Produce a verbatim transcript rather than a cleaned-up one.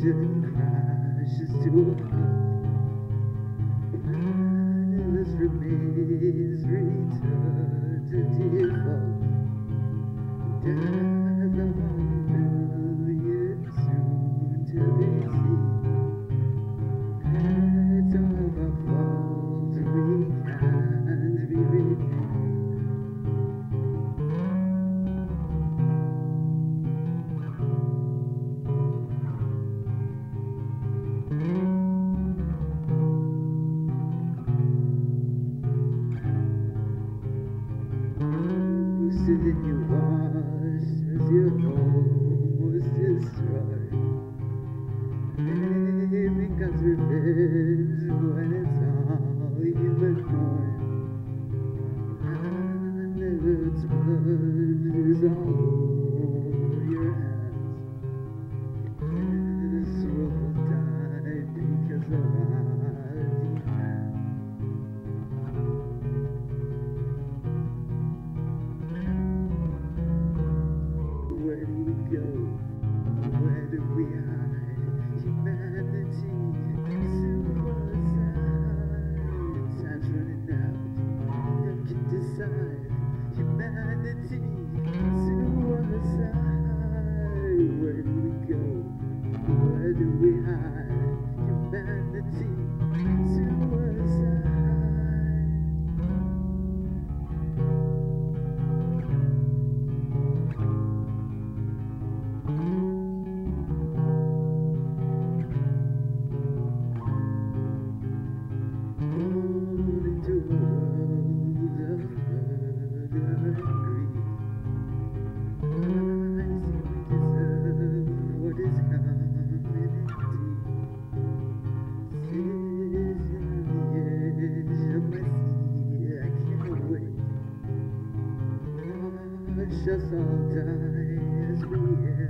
vision crashes to a halt. Mindless remains return to default. Death among millions soon to be seen. It's all our fault, we can't be redeemed. Boosted in your wash as your home was destroyed. Maybe God's revenge when it's all humanoid. And its blood is all over your hands. This world will die because of our demand. Where do we go? Where do we hide? Humanity, suicide. Time's running out. Who can decide? Humanity, suicide. Where do we go? Where do we hide? Humanity, suicide. Just all die as we end.